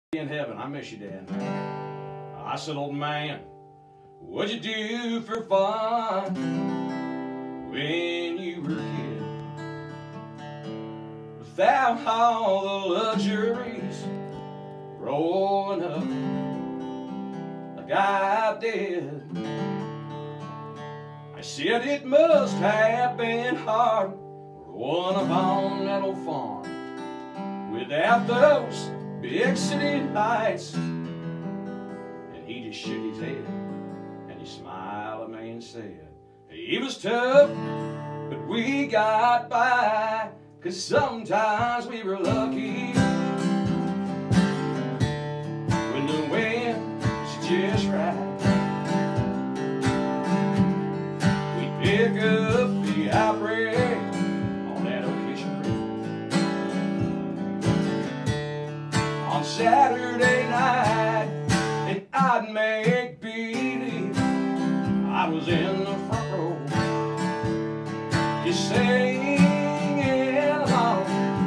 In heaven, I miss you, Dad. I said, old man, what'd you do for fun when you were a kid? Without all the luxuries growing up like I did. I said it must have been hard growing up on that old farm without those big city lights. And he just shook his head and he smiled at me and said, it was tough, but we got by, 'cause sometimes we were lucky when the wind was just right. We'd pick up the outbreak on that occasion on Saturday night, and I'd make believe I was in the front row, just singing along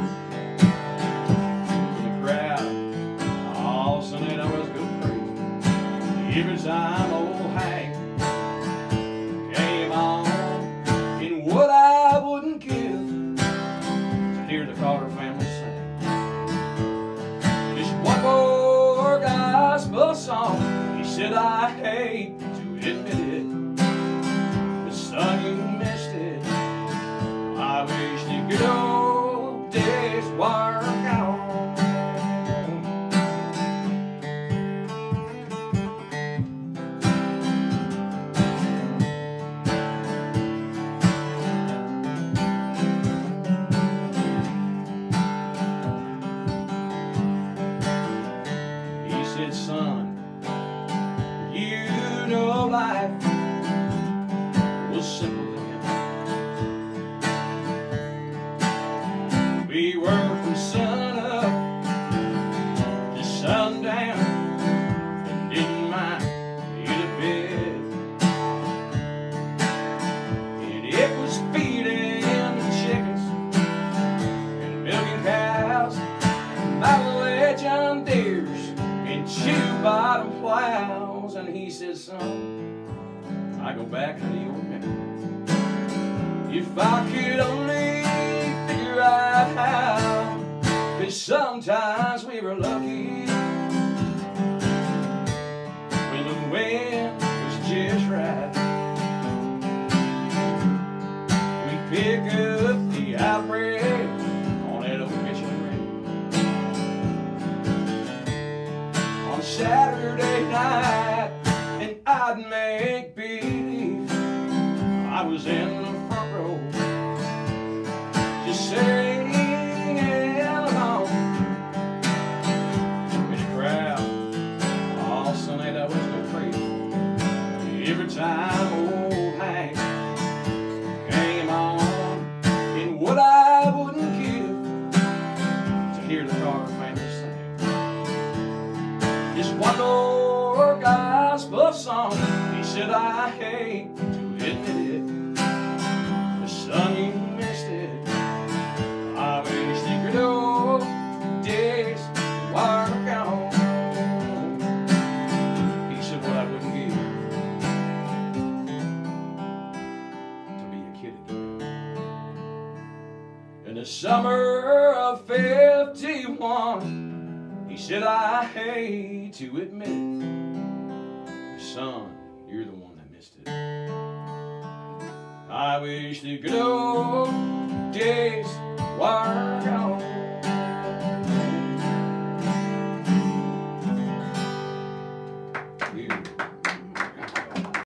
in the crowd. All of a sudden I was going crazy every time old Hank came on. And what I wouldn't give to hear the Carter family sing one more gospel song. He said, I hate to admit it, but son, you missed it. I wish the good old days were gone. He said, son, you know life was simple then. We worked from sun up to sundown and didn't mind either bit. And it was feeding the chickens and milking cows, middle-aged John Deeres and shoe-bottom plows. And he says, son, I go back to the old man. If I could only figure out how, 'cause sometimes we were lucky when the wind was just right. We pick up the outbreak on that old kitchen ring on Saturday night, and I'd make believe I was in the front row, just singing along in the crowd. All Sunday that was go crazy every time old Hank came on. And what I wouldn't give to hear the Carter family sing just one more gospel song. He said, I hate to admit it, but son, you missed it. I wish the good old days were gone. He said, what I wouldn't give to be a kid again. In the summer of '51, he said, I hate to admit it, son, you're the one that missed it. I wish the good old